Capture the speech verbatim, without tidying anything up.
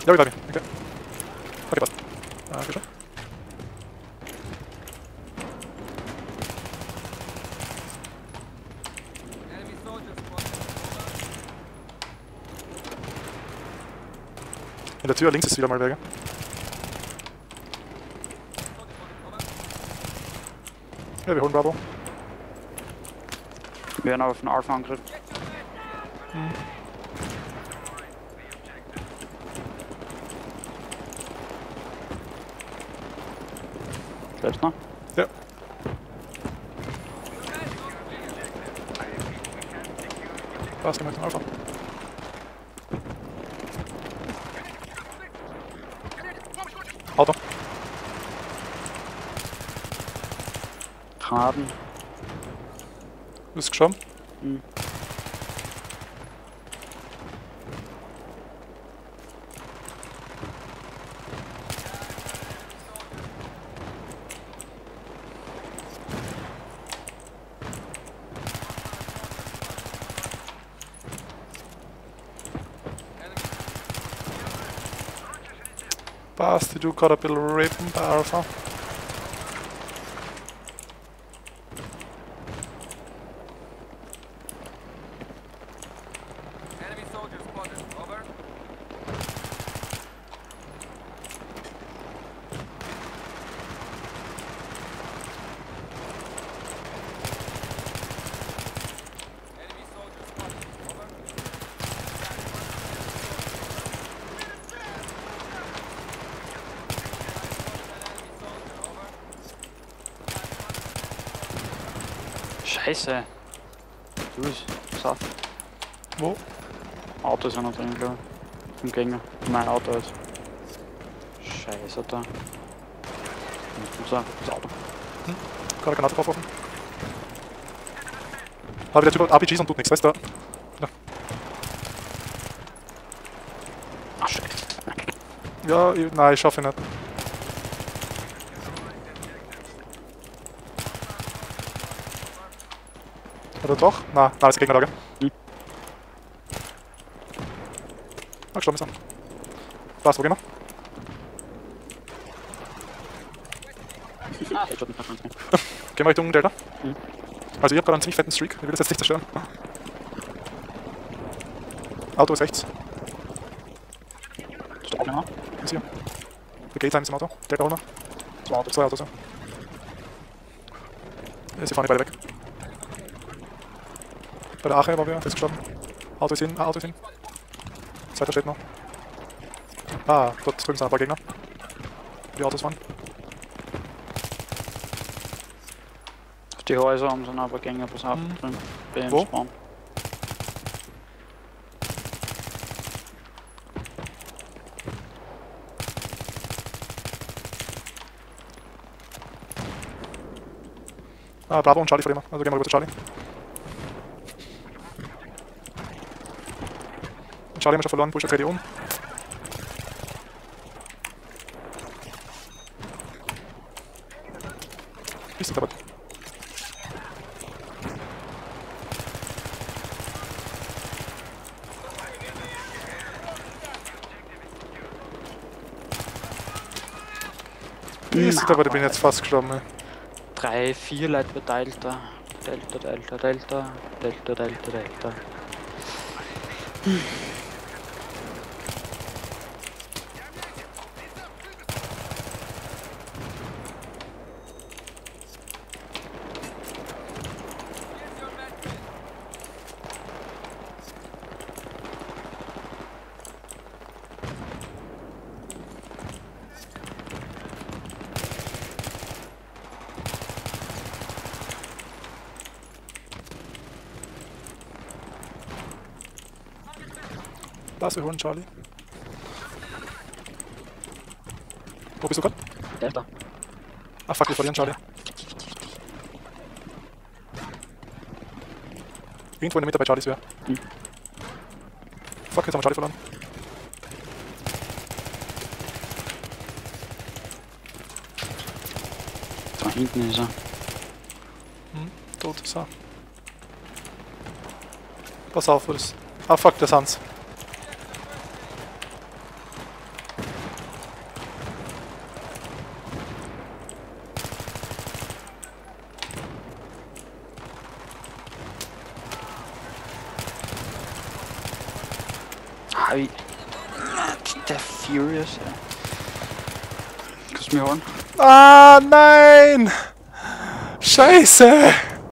Ja, wir bleiben hier. Okay. Okay, passt. Dankeschön. In der Tür links ist wieder mal Wege. Ja, wir holen Bravo. Wir werden auf den Alpha Angriff. Hm. Selbst noch? Ja. Passt, gehen wir den Alpha. Auto. Granaten. Du bist gestorben? Hm. Basti, du got a little ripping by Alpha. Enemy soldier spotted. Over. Enemy soldier spotted. Over. Scheiße. Du bist Saft. Wo? Autos sind noch drin, glaube ich. Vom Gegner. Mein Auto ist. Scheiße da. So, das Auto. Hm. Gerade Granate drauf offen. Habe der Typ R P Gs und tut nichts, weißt du? Ja. Ach, Scheiße. Ja, ich, nein, ich schaffe ihn nicht. Oder doch? Nein, nein, das ist der Gegner da, gell? Hm. Ah, gestorben ist er. Was, wo gehen wir? Ah, Headshot mit einer Gehen wir Richtung Delta? Hm. Also ich habe gerade einen ziemlich fetten Streak, ich will das jetzt nicht zerstören. Auto ist rechts. Ist der auch noch? Ist hier. Der Gate-Time ist im Auto. Delta holen wir. Zwei Autos. Zwei Autos, ja. Ja, sie fahren nicht beide weg. Bei der Ache war wir, der ist gestorben. Auto ist hin, ah, Auto ist hin. Zweiter steht noch. Ah, dort drüben sind ein paar Gegner. Die Autos fahren. Auf die Häuser haben sie noch aber Gänger, pass auf, Hm. drin. Bei dem Wo? Spawn. Ah, Bravo und Charlie vor dem. Also gehen wir rüber zu Charlie. Und Charlie haben wir schon verloren, Bullshit, dreh die um. Bist du dabei? Bist du dabei, ich bin jetzt fast gestorben, ey. Drei, vier Leute bei Delta. Delta, Delta, Delta, Delta, Delta, Delta. Lass wir holen, Charlie. Wo bist du gerade? Delta. Ah fuck, wir verlieren Charlie. Irgendwo in der Mitte bei Charlies wäre. Hm. Fuck, jetzt haben wir Charlie verloren. Da hinten ist er. Hm, tot ist er. Pass auf, wo das. Ah fuck, das Hans. Ah, wie... Der Furious, ja. Kannst du mir holen? Ah, nein! Scheiße!